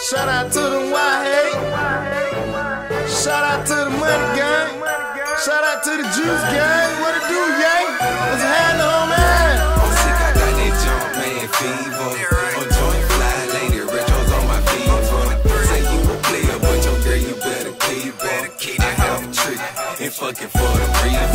Shout out to the Y-Hay. Shout out to the Money Gang. Shout out to the Juice Gang. What it do, yang? What's happening, homie? I'm sick, I got that Jumpman Fever. I'm joint fly, lady, retros on my fever. Say you a player, but your girl, you better keep her. I have a trick and fucking for the reason.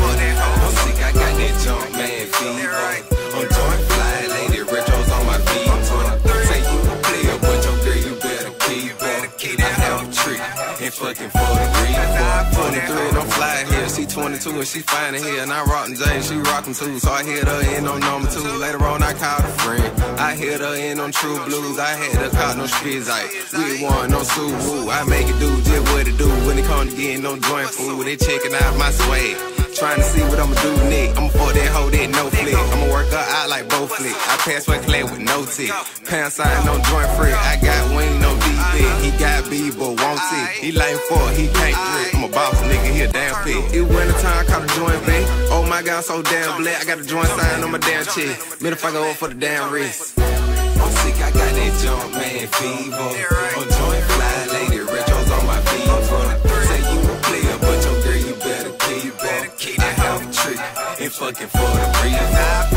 I'm sick, I got that Jumpman Fever. I'm joint fly, lady, retros on my fever. Say you a player, but your girl, you better keep her. I have a trick and fucking for the reason. 23 and I'm fly here, she 22 and she fine in here. And I rockin' J, she rockin' too. So I hit her in on number 2. Later on I called a friend, I hit her in on True Blues. I had her caught no spizz, like we one, no Subaru. I make it do just what it do when it come to getting no joint food. They checking out my swag, trying to see what I'ma do next. I'ma fuck that hoe that no flick. I'ma work her out like both flick. I pass for clay with no tick. Pants side, no joint free. I got wing, no defect. He got B, but won't tick. He like fuck, he can't drip. I'm a boss nigga, he a damn fit. It winter time, I caught a joint back. Oh my god, I'm so damn black. I got a joint sign on my damn chest. Middle finger over for the damn wrist. I'm sick, I got that Jumpman Fever. I'm joint fly, lady, retros on my fever. Say you a player, but your girl, you better keep her. I have a trick and fucking for the reason.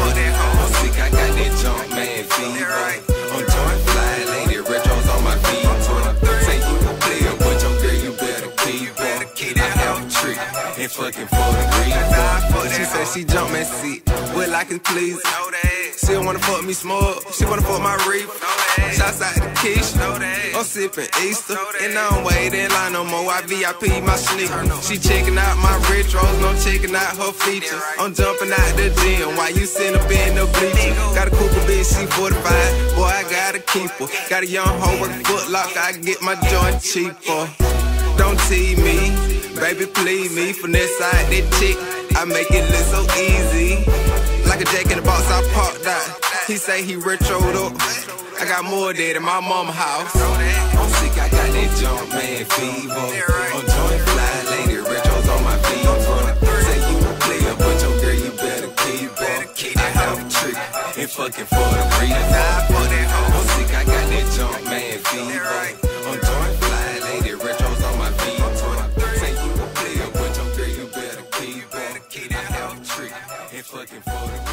I'm sick, I got that Jumpman Fever. I'm joint fly, lady, retros on my fever. Say you a player, but your girl, you better keep her. I have a trick and fucking for the reason. She said she Jumpman seat, well I can please. She don't wanna fuck me small, she wanna fuck my reef. Shouts out to Keisha, I'm sippin' Easter, and I don't wait in line no more. I VIP my sneaker. She checking out my retros, no checking out her features. I'm jumping out the gym while you sitting up in the bleachers. Got a cougar bitch, she 45, boy I gotta keep her. Got a young hoe working Foot Locker, I can get my joint cheaper. Don't tease me, baby please me. Finesse side that chick, I make it look so easy. Like a jack in the box, I parked out. He say he retroed up. I got more dead in my mama house. I'm sick, I got that Jumpman Fever. I'm joint fly, lady, retros on my fever. Say you a player, but your girl, you better keep her. I have a trick and fucking for the reason. I'm sick, I got that Jumpman Fever. I'm joint fly, lady, retros on my fever. Say you a player, but your girl, you better keep her. I have a trick and fucking for the reason.